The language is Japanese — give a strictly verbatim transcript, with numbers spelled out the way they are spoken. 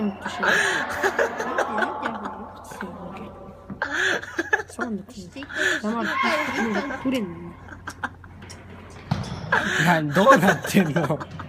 없듯이. 난どうなってんの